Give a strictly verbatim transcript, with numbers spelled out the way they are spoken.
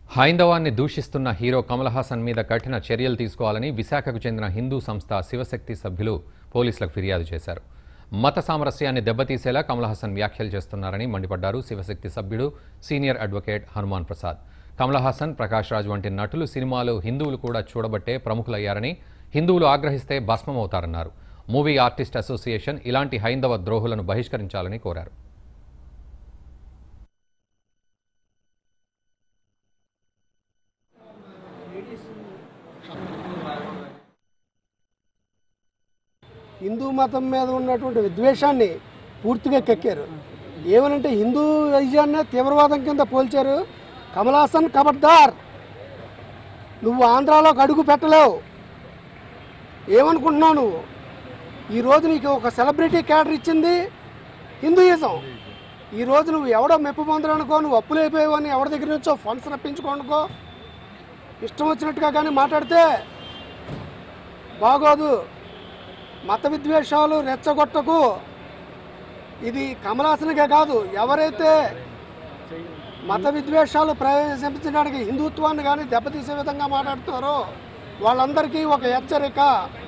హైందవాన్ని దూషిస్తున్న హీరో కమల్ హాసన్ మీద కఠిన చర్యలు తీసుకోవాలని విశాఖకు చెందిన హిందూ సంస్థ శివశక్తి సభ్యులు పోలీసులకు ఫిర్యాదు చేశారు. మత సామరస్యాన్ని దెబ్బతీసేలా కమల్ హాసన్ వ్యాఖ్యలు చేస్తున్నారని మండిపడ్డారు శివశక్తి సభ్యుడు సీనియర్ అడ్వకేట్ హనుమాన్ ప్రసాద్. కమల్ హాసన్, ప్రకాష్ రాజ్ వంటి నటులు సినిమాలో హిందువులు కూడా చూడబట్టే ప్రముఖులయ్యారని, హిందువులు ఆగ్రహిస్తే భస్మమవుతారన్నారు. మూవీ ఆర్టిస్ట్ అసోసియేషన్ ఇలాంటి హైందవ ద్రోహులను బహిష్కరించాలని కోరారు. హిందూ మతం మీద ఉన్నటువంటి విద్వేషాన్ని పూర్తిగా కెక్కారు. ఏమనంటే హిందూ వైద్యాన్ని తీవ్రవాదం కింద పోల్చారు. కమల్ హాసన్ ఖబర్దార్, నువ్వు ఆంధ్రాలోకి అడుగు పెట్టలేవు. ఏమనుకుంటున్నావు నువ్వు? ఈరోజు నీకు ఒక సెలబ్రిటీ క్యాడర్ ఇచ్చింది హిందూయిజం. ఈరోజు నువ్వు ఎవడో మెప్పు పొందడానికో, నువ్వు అప్పులు అయిపోయావని ఎవరి దగ్గర నుంచో ఫండ్స్ రప్పించుకోనుకో ఇష్టం వచ్చినట్టుగా కానీ మాట్లాడితే బాగోదు. మత విద్వేషాలు రెచ్చగొట్టకు. ఇది కమల్ హాసన్కే కాదు, ఎవరైతే మత విద్వేషాలు ప్రవేశించడానికి హిందుత్వాన్ని కానీ దెబ్బతీసే విధంగా మాట్లాడుతున్నారో వాళ్ళందరికీ ఒక హెచ్చరిక.